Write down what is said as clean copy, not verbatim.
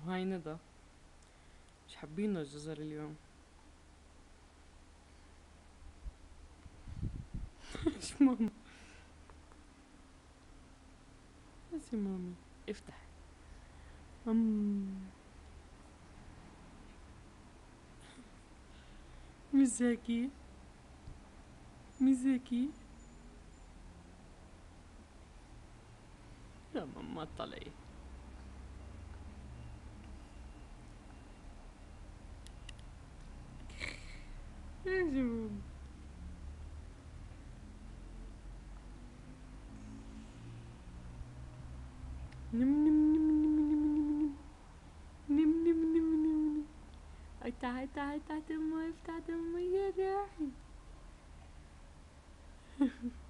وهاي ندى مش حابينه الجزر اليوم. ايش ماما؟ بس يا مامي افتح. مزاكي مزاكي يا ماما طلعي. ايش يا ماما؟ نم نم نم نم نم نم نم نم نم نم. تعال تعال تحت الماي، تحت الماي يا راحي.